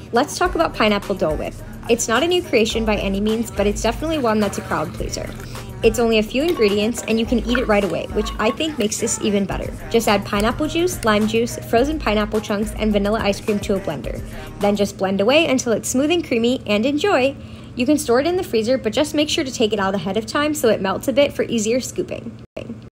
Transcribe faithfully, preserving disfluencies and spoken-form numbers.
Let's talk about pineapple Dole Whip. It's not a new creation by any means, but it's definitely one that's a crowd pleaser. It's only a few ingredients and you can eat it right away, which I think makes this even better. Just add pineapple juice, lime juice, frozen pineapple chunks, and vanilla ice cream to a blender. Then just blend away until it's smooth and creamy, and enjoy! You can store it in the freezer, but just make sure to take it out ahead of time so it melts a bit for easier scooping.